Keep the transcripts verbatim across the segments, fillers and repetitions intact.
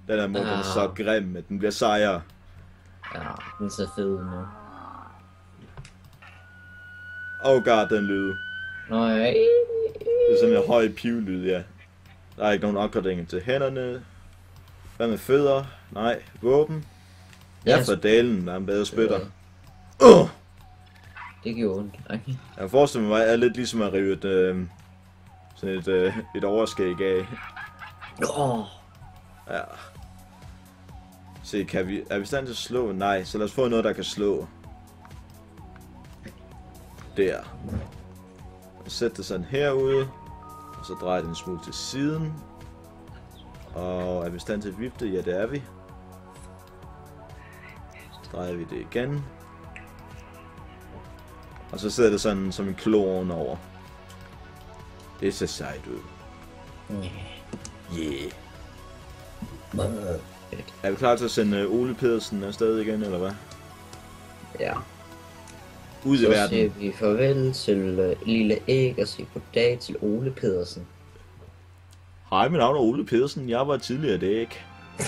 Den her måde, den er så Ah. grim, at den bliver sejere. Ja, den ser fed ud nu. Oh god, den lyd. Nå ja. Det er sådan en høj pivlyd, ja. Der er ikke nogen opgradering til hænderne. Hvad med fødder? Nej. Våben? Ja, for dalen, der er en bedre spytter. Uh! Det gjorde ondt. Okay. Jeg forestiller mig, at det er lidt ligesom at rive et, øh, sådan et, øh, et overskæg af. Åh. Ja. Se, kan vi, er vi i stand til at slå? Nej, så lad os få noget, der kan slå. Der. Sæt det sådan herude. Og så drejer det en smule til siden. Og er vi i stand til at vippe det? Ja, det er vi. Så drejer vi det igen. Og så sidder det sådan som en klo ovenover. Det ser sejt ud. Yeah. Er vi klar til at sende Ole Pedersen afsted igen, eller hvad? Ja. Ud i Så verden. siger vi farvel til uh, Lille Æg og siger goddag til Ole Pedersen. Hej, mit navn er Ole Pedersen. Jeg var tidligere et æg.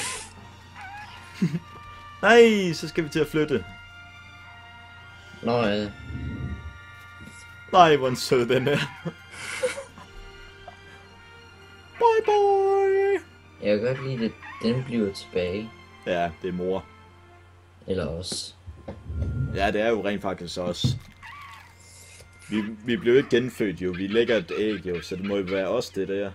Nej, så skal vi til at flytte. Nå ja. Nej, hvor en sød den er. Bye bye. Jeg kan godt lide det. Den bliver tilbage. Ja, det er mor. Eller os. Ja, det er jo rent faktisk også. Vi, vi blev ikke genfødt jo. Vi lægger et æg jo, så det må jo være os det der.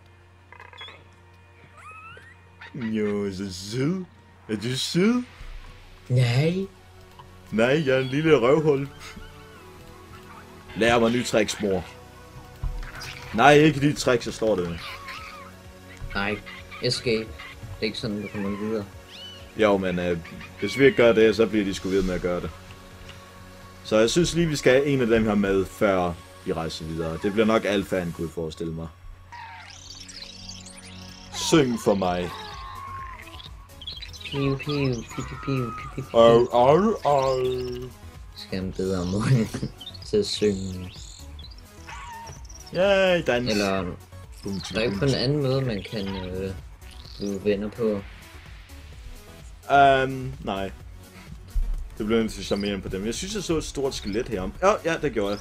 Jo, så sød. Er du sød? Nej. Nej, jeg er en lille røvhul. Lær mig nye tricks, mor. Nej, ikke de tricks, så står det. Nej. Escape. Det er ikke sådan, du kommer videre. Jo, men øh, hvis vi ikke gør det, så bliver de sgu ved med at gøre det. Så jeg synes lige, vi skal have en af dem her med, før vi rejser videre. Det bliver nok alfaen, kunne jeg forestille mig. Syng for mig. Piu, piu, piu, piu, piu, piu, piu. Au, au, au. Skal han bedre måde til at synge. Yay, dans. Eller, Bum, der er ikke på en anden måde, man kan øh, blive venner på. Um, nej. Det blev nødt til at charmere på dem. Jeg synes, jeg så et stort skelet herom. Ja, ja, det gjorde jeg.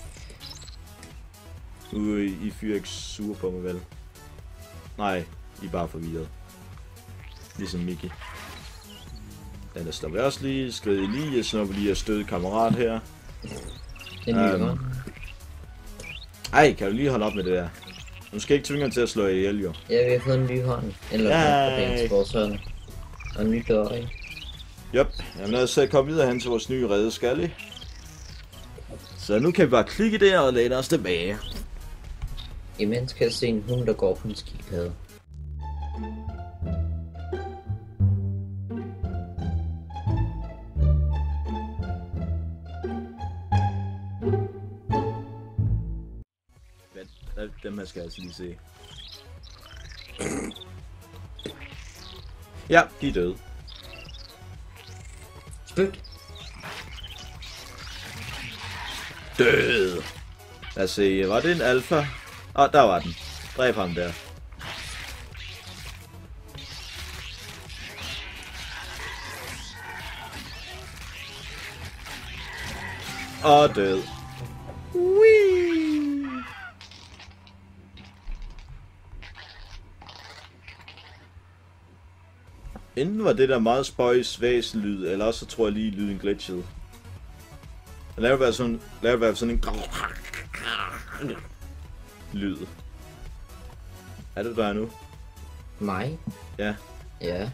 Uh, I fyrer ikke sure på mig, vel? Nej, I er bare forvirret. Ligesom Mickey. Ja, der står vi også lige. Skrid I lige. Jeg snupper lige at støde kammerat her. En ny Øhm. hånd. Ej, kan du lige holde op med det der? Du skal ikke tvinge ham til at slå ihjel, jo. Ja, vi har fået en ny hånd. Eller Yay. en transporthånd. Og en ny dør, ikke? Jop, jamen lad os komme videre hen til vores nye redeskalle. Så nu kan vi bare klikke der og læne os tilbage. Imens kan jeg se en hund, der går på en skildpadde. Vent, dem her skal jeg altså lige se. Ja, de er døde. Spyt! Død! Lad os se, var det en alfa? Åh, oh, der var den. Dræb ham der. Og død. Whee! Enten var det der meget spøjs væsenlyd, eller også så tror jeg lige lyden glitchede. Lad det være sådan, lad det være sådan en lyd. Er det der nu? Mig? Ja. Ja.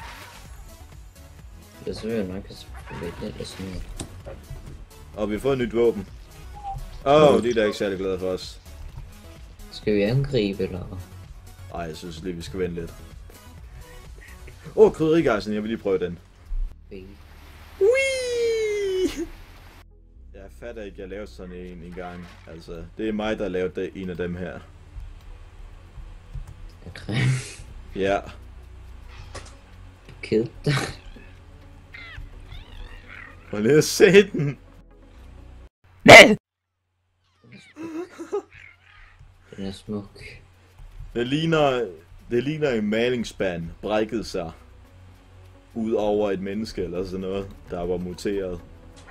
Jeg så vil jeg nok have lidt eller sådan noget. Og vi har fået et nyt våben. Åh, oh, det er da ikke særlig glad for os. Skal vi angribe, eller? Ej, jeg synes lige, vi skal vente lidt. Åh, oh, krydderigejsen, jeg vil lige prøve den. Okay. Whee! Jeg fatter ikke, at jeg lavede sådan en en gang. Altså, det er mig, der har lavet det, en af dem her. Okay. Ja. Du kedte dig. Prøv lige at se den. Den er smuk. Det ligner, Det ligner en malingsspand brækkede sig ud over et menneske eller sådan noget, der var muteret.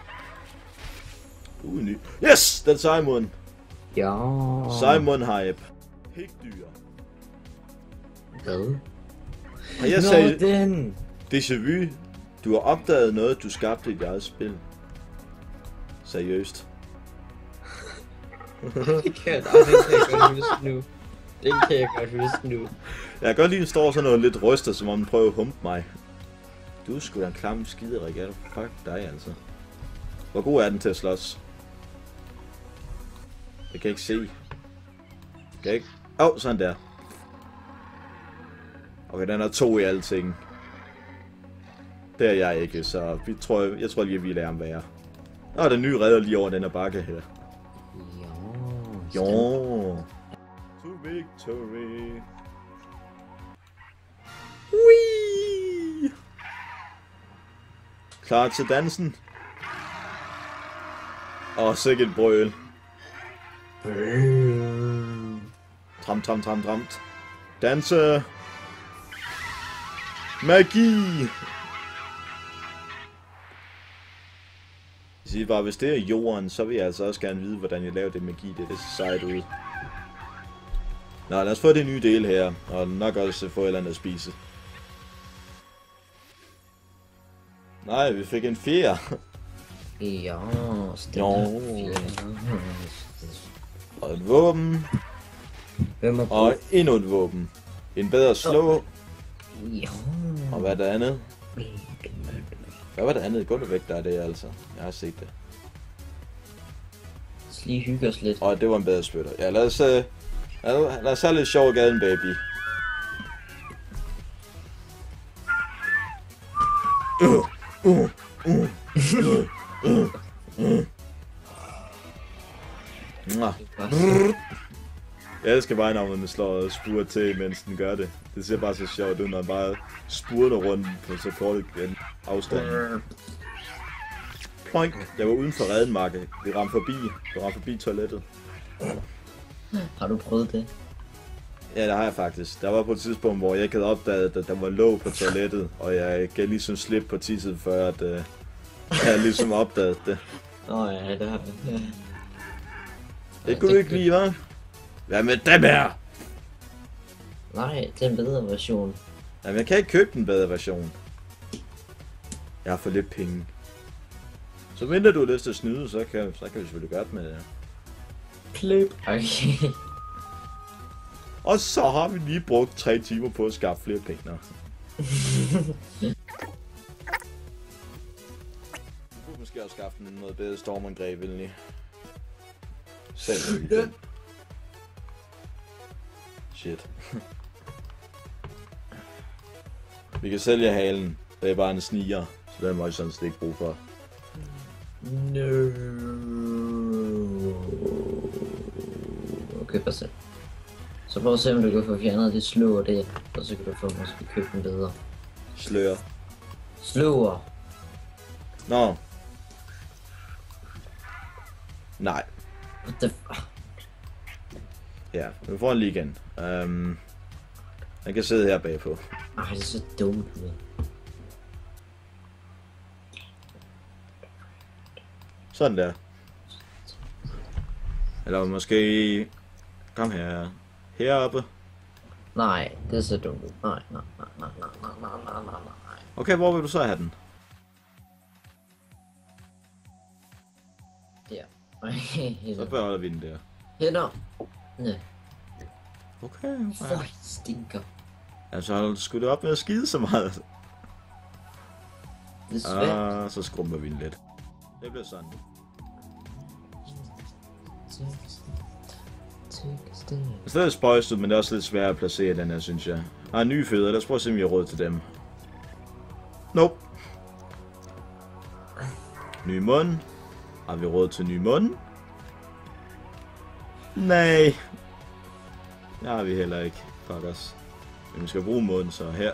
Uh, ny. Yes! Den Simon! Ja. Simon hype. Pigdyr. Hvad? Og jeg Nå, sagde, den! déjà vu, du har opdaget noget, du skabte i dit eget spil. Seriøst. Det kan jeg, oh, den kan jeg godt huske nu. Den kan jeg godt huske nu. Jeg kan godt lide, at den står sådan noget lidt ryster, som om den prøver at humpe mig. Du er sgu da en klam skide, Rikke. Fuck dig, altså. Hvor god er den til at slås? Jeg kan ikke se. Kan ikke? Åh, oh, sådan der. Okay, den er to i alting. Det er jeg ikke, så vi tror, jeg, jeg tror lige, at vi lærer ham være. Nå, den nye redder lige over den her bakke her. Jo. Jo. To victory. Whee! Klar til dansen. Og sikkert brøl. Tram, tram, tram, tramt. Danse. Magi. Jeg siger bare, hvis det er jorden, så vil jeg altså også gerne vide, hvordan jeg laver det magi. Det, det ser sejt ud. Nå, lad os få det nye del her. Og nok også få et eller andet at spise. Nej, vi fik en fjer. Ja, Jo. Og et våben. Hvem er Og endnu et våben. En bedre slå. Ja. Og hvad er det andet? Hvad var det andet? Gå nu væk, der er det altså. Jeg har set det. Lad os lige hygge os lidt. Og det var en bedre spytter. Ja, lad os, uh, lad, lad os have lidt sjov i gaden, baby. Uh, uh, uh, uh, uh, uh. Jeg elsker bare, når man slår spurt til, mens den gør det. Det ser bare så sjovt ud, når man bare spurter rundt på så kort en afstand. Poink. Jeg var uden for Redenmarke. Vi ramte forbi. Vi ramte forbi toilettet. Har du prøvet det? Ja, det har jeg faktisk. Der var på et tidspunkt, hvor jeg ikke havde opdaget, at der var låg på toilettet, og jeg gav ligesom slip på tisset, før at, uh, jeg ligesom opdaget det. Åh oh, ja, det har jeg. Ja. Det kunne du ikke lide, hva'? Hvad med dem her? Nej, det er en bedre version. Jamen, jeg kan ikke købe den bedre version. Jeg har for lidt penge. Så mindre du har lyst til at snyde, så kan, så kan vi selvfølgelig gøre det med det her. Pløb. Okay. Og så har vi lige brugt tre timer på at skaffe flere penge. Du kunne måske også skaffe noget bedre stormangreb, vil I? Selv ja. Shit. Vi kan sælge halen. Det er bare en sniger, så den må jeg sådan set ikke bruge for. No. Okay, bare selv. Så prøv at se, om du kan få fjernet det sløver der, og så kan du få måske købe den bedre. Slør. Sløver. Nå. Nej. What the f... Ja, vi får den lige igen. Um, jeg kan sidde her bagpå. Ej, det er så dumt ud. Sådan der. Eller måske... Kom her. Heroppe. Nej, det er så dumt ud. Nej, nej, nej, nej, nej, nej, nej, nej, nej, nej. Okay, hvor vil du så have den? Der. Så beholder vi den der. Hænder. Ja. Okay, okay. Føj, stinker. Altså, skulle det op med at skide så meget? Det er svært. Ah, så skrumper vi den lidt. Det bliver sådan. Det er stadig spøjst ud, men det er også lidt svært at placere den her, synes jeg. Ah, nye fødder. Lad os prøve at se, om vi har råd til dem. Nope. Ny mund. Har vi råd til ny mund? Nej. Det har vi heller ikke. Fuck os. Men vi skal bruge munden, så her.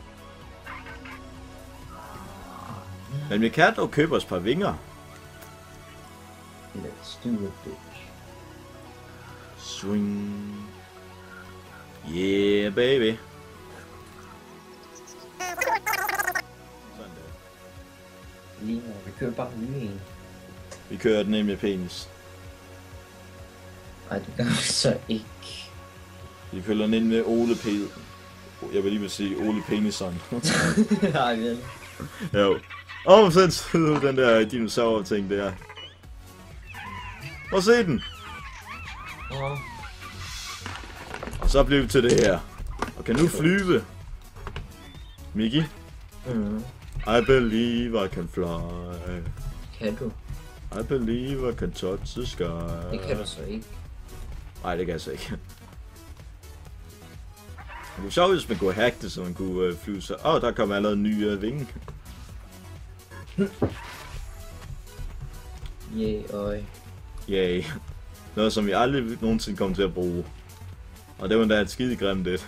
Men vi kan dog købe os et par vinger. Let's do it, bitch. Swing. Yeah, baby. Lige nu, vi kører bare en ny en. Vi kører den ind med penis. Ej, det gør vi så ikke. Vi kører den ind med Ole P. Jeg vil lige vil sige Ole Penison. Nej, vel. Jo. Åh, oh, sådan den der dinosaur-ting der. Prøv at se den. Åh. Og så bliver vi til det her. Og kan nu flyve. Miki? Mm. I believe I can fly. Kan du? I believe I can touch the sky. Det kan du så ikke. Nej, det kan jeg så ikke. Det kunne sjovt, hvis man kunne hacke det, så man kunne øh, flyve så... Åh, oh, der kommer allerede en ny øh, vinge. Yeah, øj. Yay. Noget, som vi aldrig nogensinde kommer til at bruge. Og det var da et skide grimt det.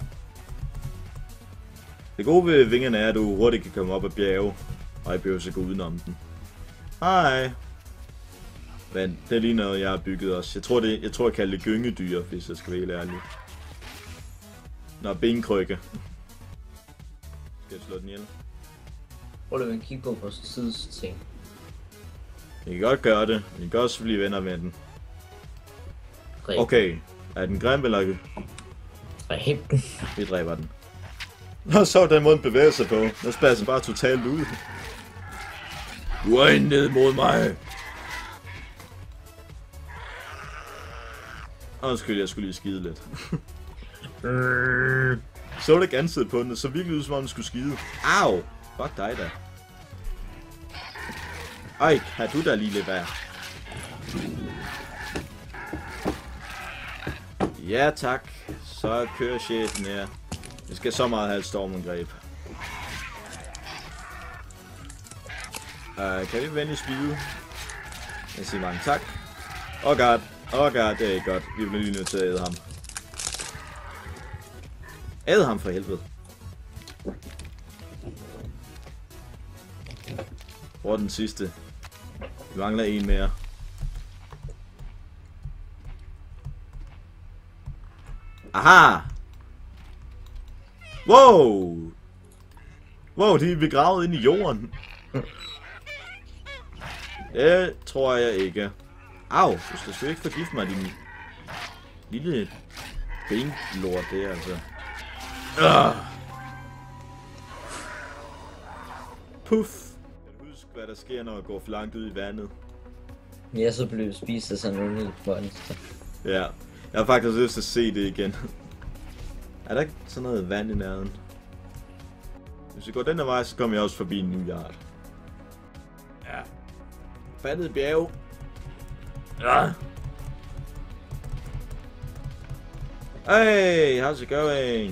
Det gode ved vingerne er, at du hurtigt kan komme op ad bjerge, og jeg behøver så gå udenom den. Hej. Men det er lige noget, jeg har bygget også. Jeg tror, det, jeg, tror, jeg kalder det gyngedyr, hvis jeg skal være helt ærlig. Nå, benkrykke. Skal jeg slå den ihjel? Prøv lige at kigge på vores tidsting. Jeg kan godt gøre det, men jeg kan også blive venner med den. Dræb. Okay, er den grim eller... Dræb den. Vi dræber den. Nå, så den måde den bevæger sig på. Nu spærer den bare totalt ud. Du er en ned mod mig. Undskyld, jeg skulle lige skide lidt. Så var det ikke ansigtet på den, så virkelig ud som om den skulle skide. Au! Fuck dig da. Ej, har du da lige lidt værd? Ja tak, så kører chefen her. Vi skal så meget have et stormangreb. Uh, kan vi venlige spide? Jeg siger mange tak. Oh god, oh god, det er ikke godt. Vi bliver lige nødt til at æde ham. Æde ham for helvede. Hvor er den sidste? Vi mangler en mere. Aha! Wow! Wow, de er begravet ind i jorden. Det tror jeg ikke. Au, du skal sgu ikke forgifte mig, din lille benlort der, altså. Uh. Puff. Kan du huske, hvad der sker, når jeg går for langt ud i vandet? Ja, så blev spist af sådan en lille monster. Ja, jeg har faktisk lyst til at se det igen. Er der ikke sådan noget vand i nærheden? Hvis vi går den her vej, så kommer jeg også forbi en ny art. Ja. Fandet bjerg. Ja. Hey, how's it going?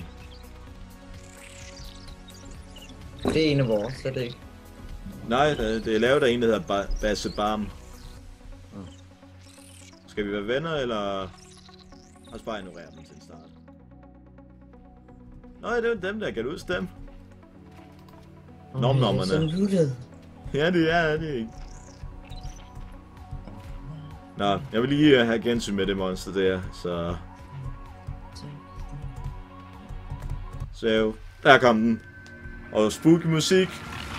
Det er en af vores, er det ikke? Nej, det er lavet af en, der hedder ba Basse Barm. Skal vi være venner, eller... også bare ignorere dem til en start? Nå, det er dem der, kan du huske dem? Oh, Nom-nommerne. Så luttet. Ja, det er det ikke. Nå, jeg vil lige have gensyn med det monster der, så... Så, der kom den. Og spooky musik.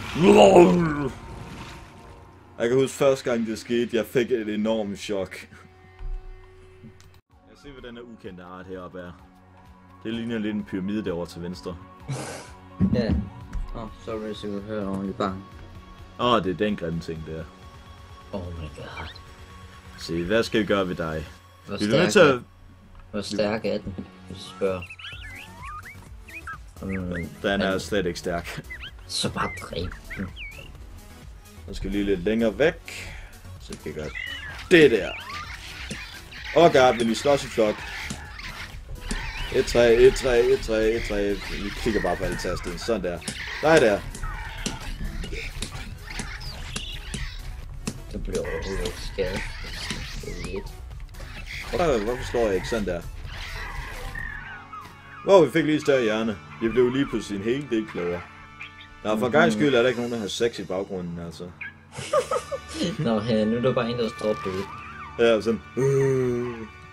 Jeg kan huske første gang det skete, jeg fik et enormt chok. Jeg ser, hvad den her ukendte art heroppe er. Det ligner lidt en pyramide derovre til venstre. Ja. Åh, oh, sorry, hvis jeg kunne høre ordentligt bang. Åh, oh, det er den grimme ting der. Oh my god. Se, hvad skal vi gøre ved dig? Hvor Vi er nødt stærk, til at... er, hvor stærk er den, hvis du spørger? Um, Den er slet ikke stærk. Så bare dræb den. Så skal vi lige lidt længere væk. Så kan jeg gøre det der. Åh oh god, vil vi slås i flok? et tre, et tre, et tre, et tre. Vi klikker bare på alle tasterne. Sådan der. Nej der. Det bliver overhovedet ikke skadet. Hvorfor, hvorfor slår jeg ikke sådan der? Wow, vi fik lige større hjerne. Vi blev lige pludselig en hel del klogere. Nå, for gang skyld er der ikke nogen, der har sex i baggrunden, altså. Nå, her, nu er der bare en, der står på det. Ja, sådan. Uh.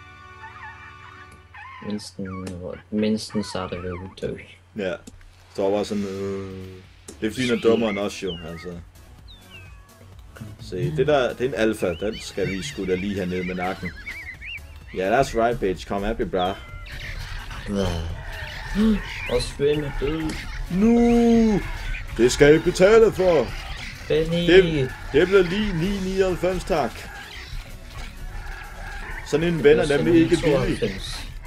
Mens den, mens den starter ved at dø. Ja, står bare sådan. Uh. Det er fordi, den er dummere end os jo, altså. Se, det der, det er en alfa, den skal vi sgu da lige have ned med nakken. Ja, yeah, that's right, bitch. Come happy, bra. Og Sven er død. Nu! Det skal I betale for! Benny! Det, det bliver lige ni komma nioghalvfems, tak. Sådan en ven er nemlig ikke billig.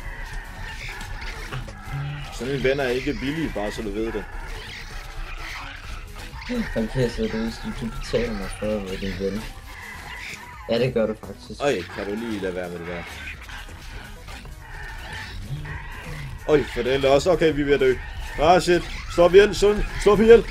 Sådan en ven er ikke billig, bare så du ved det. Okay, så du, du betaler mig for at være din ven. Ja, det gør du faktisk. Øj, kan du lige lade være med det der. Øj, for det er også. Okay, vi er ved at dø. Ah, shit. Slå op ihjel, Sund. Slå op ihjel.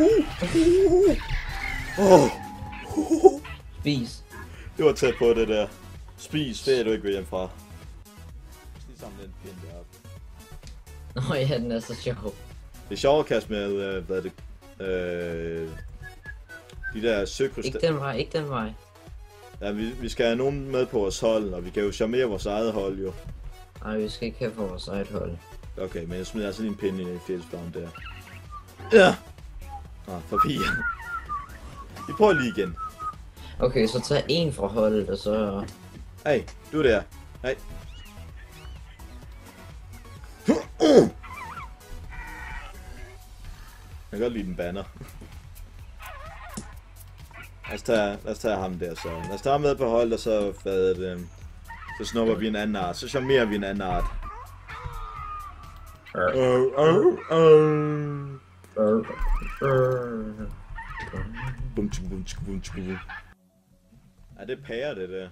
Åh. Spis. Det var tæt på det der. Spis, det er du ikke ved hjemmefra. Lige samle den pind deroppe. Nå ja, den er så sjov. Det er sjovt at kaste med, øh, hvad er det? Øh, de der søkrystaller. Ikke den vej, ikke den vej. Ja, vi, vi skal have nogen med på vores hold, og vi kan jo charmere vores eget hold jo. Nej, vi skal ikke have for vores eget hold. Okay, men jeg smider altså lige en pinde i fællesbanen der. Ja! Ah, papir. Vi prøver lige igen. Okay, så tag en fra holdet, og så... Hey, du der. Hey. Jeg kan godt lide den banner. Lad os tage, lad os tage ham der så. Lad os tage ham med på hold, og så, hvad er det, så snupper vi en anden art. Så charmerer vi en anden art. Uh, uh, uh. Bum, tsk, bum, tsk, bum, tsk, bum. Ja, det er pære, det der.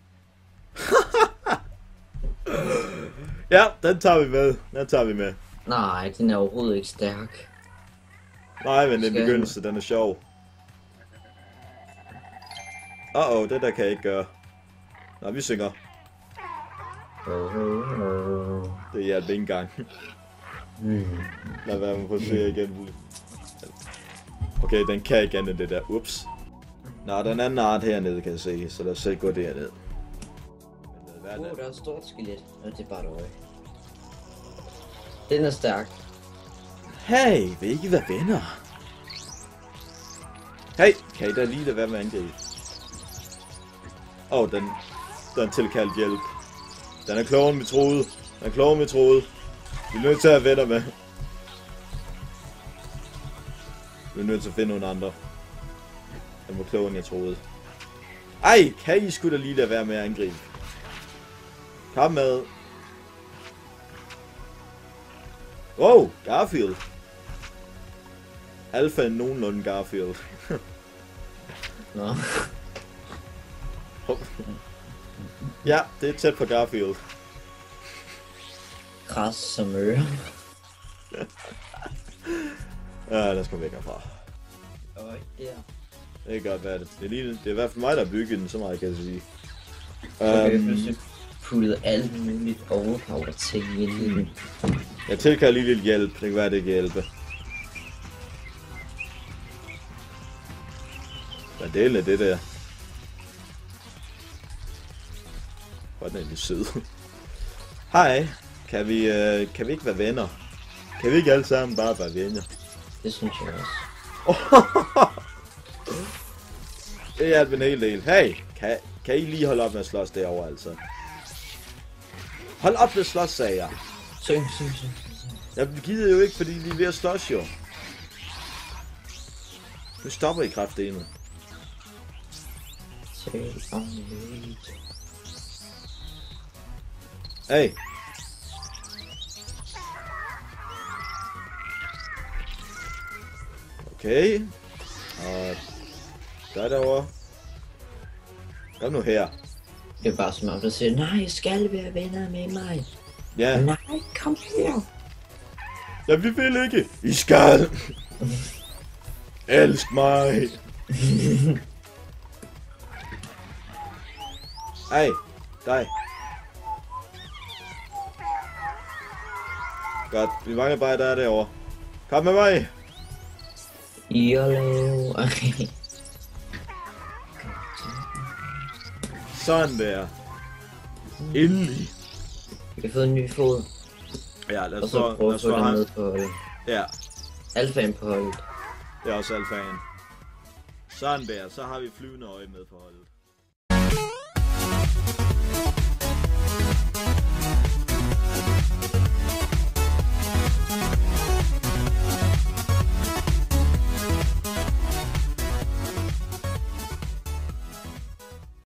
Ja, den tager vi med. Den tager vi med. Nej, den er overhovedet ikke stærk. Nej, men den begyndelse, den er sjov. Åh, oh, det der kan jeg ikke gøre. Nå, vi synger. Det hjalp ikke engang. Lad være med at prøve at se igen. Okay, den kan ikke andet det der. Ups. Nå, der er en anden art hernede, kan jeg se. Så lad os selv gå derned. Åh, oh, der er et stort skelet. Nå, det er bare et øje. Den er stærk. Hey, vil I ikke være venner? Hey, kan I da lige lade være med at angribe? Åh, oh, den, den tilkaldt hjælp. Den er klogere end vi troede. Den er klogere end vi troede. Vi er nødt til at have venner med. Vi er nødt til at finde nogle andre. Den var klogere end jeg troede. Ej, kan I sgu da lige lade være med at angribe? Kom med. Wow, Garfield. Alpha er nogenlunde Garfield. Nå. Ja, det er tæt på Garfield. Græs som øre. Ja, lad os komme væk herfra. Øj, der. Det kan godt være det. Det er, lige, det er i hvert fald mig, der har bygget den, så meget kan jeg sige. Okay, um, pludselig puttede alt muligt overpower ting ind i den. Jeg tilkalder lige lidt hjælp. Det kan være, det kan hjælpe. Hvad delen er det der? Hvor er den egentlig sød. Hej. Kan vi, øh, kan vi ikke være venner? Kan vi ikke alle sammen bare være venner? Det synes jeg også. Det hjælper en hel del. Hey, kan, kan I lige holde op med at slås derovre, altså? Hold op med at slås, sagde jeg. Syng, syng, syng. Jeg gider jo ikke, fordi vi er ved at slås, jo. Nu stopper I kraftedeme. Hey. Okay. Og der derovre. Kom nu her. Det er bare som om, der siger, nej, jeg skal være venner med mig. Ja. Nej, kom her. Ja, vi vil ikke. I skal. Elsk mig. Ej, dig. Godt, vi mangler bare der derovre. Kom med mig. Jollev. Sådan der. Endelig. Vi har fået en ny fod. Ja, lad Og os så få, prøve lad at os få få den ham. med på holdet. Ja, Alfaen på holdet. det er også alfaen. Sådan der, så har vi flyvende øje med på holdet.